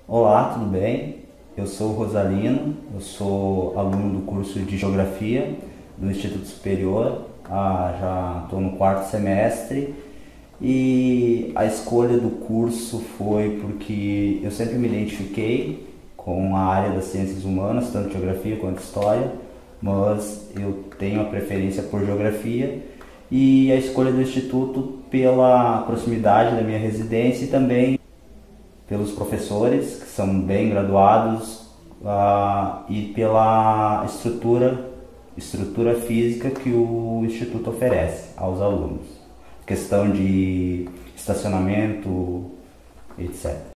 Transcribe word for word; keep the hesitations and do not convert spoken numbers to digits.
Olá, tudo bem? Eu sou o Rosalino, eu sou aluno do curso de Geografia do Instituto Superior, ah, já estou no quarto semestre e a escolha do curso foi porque eu sempre me identifiquei com a área das ciências humanas, tanto Geografia quanto História, mas eu tenho a preferência por Geografia e a escolha do Instituto pela proximidade da minha residência e também pelos professores, que são bem graduados, uh, e pela estrutura, estrutura física que o Instituto oferece aos alunos. Questão de estacionamento, etcétera.